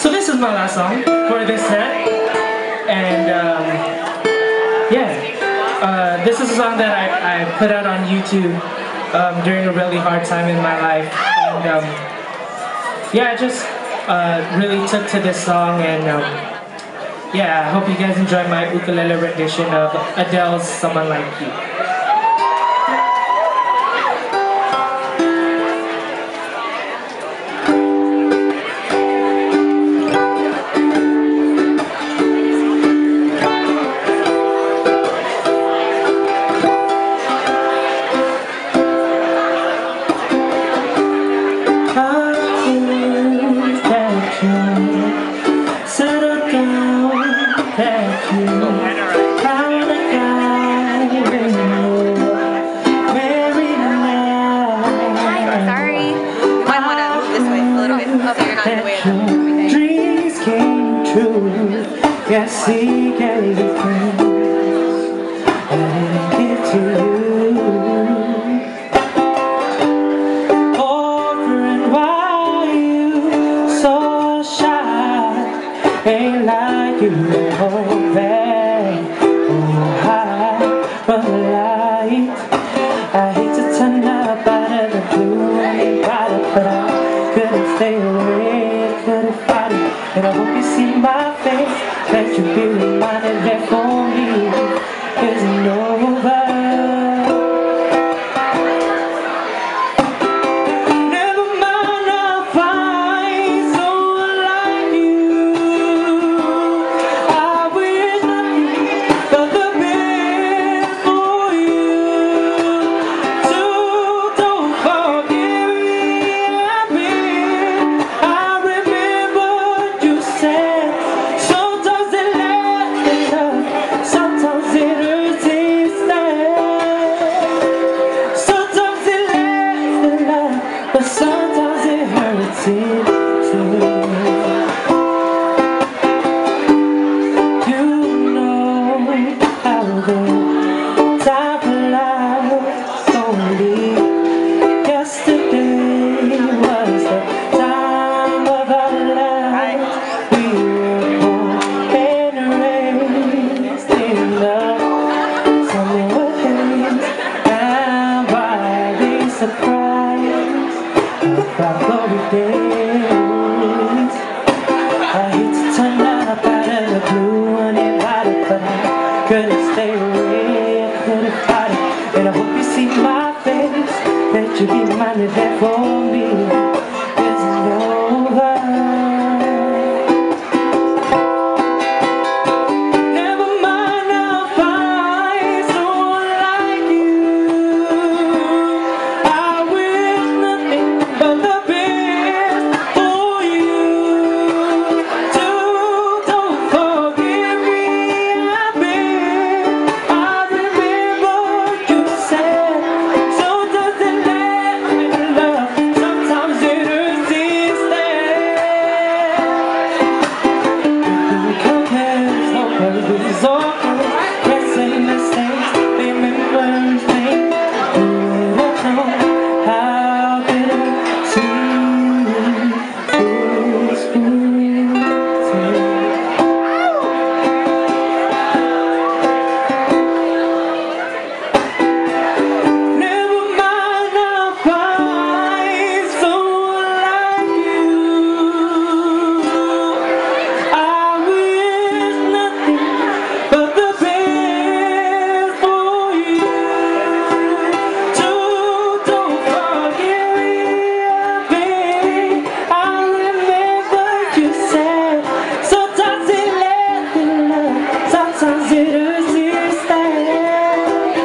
So this is my last song for this set, and this is a song that I put out on YouTube during a really hard time in my life, and I just really took to this song, and I hope you guys enjoy my ukulele rendition of Adele's "Someone Like You." Dreams came true. Yes, he gave you friends and give to you. Over and why you so shy? Ain't like you back. Oh, high from the light. I hate to turn up out of the blue and but I couldn't stay away. Couldn't fight it, and I hope you see my face. That you be reminded that for me isn't over. Never mind, I'll find someone like you. I wish nothing but the best for you. So don't forget me. But sometimes it hurts too. You know how the time flies only. Yesterday was the time of our lives. We were born and raised in love. Somewhere haze, and why be surprised about glory days? I hate to turn up out of the blue and invite it, but I couldn't stay away, I couldn't fight it. And I hope you see my face, that you be reminded that for me isn't over. Never mind, I'll find someone like you. I wish nothing but the best for you. So don't forget me, I remember you said. Sometimes it lasts with love, sometimes it hurts instead. Compares, no purpose or can't say mistakes, remembering things. You don't know how bittersweet this feels. Never mind, I'll find someone like you. I wish nothing but the best for you. So don't forget me, babe. I remember you said. Sometimes it lasts in love, sometimes it hurts instead.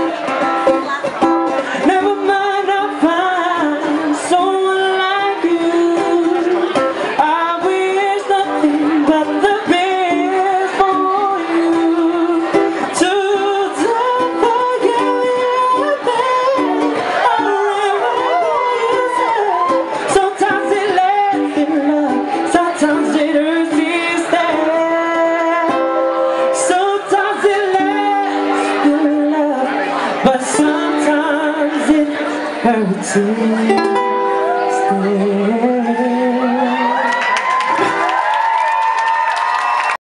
Never mind, I'll find someone like you. I wish nothing but the best for you. So don't forget me, babe. I remember you said. Sometimes it lasts in love, sometimes it hurts instead. Sometimes it lasts in love, but sometimes it hurts instead.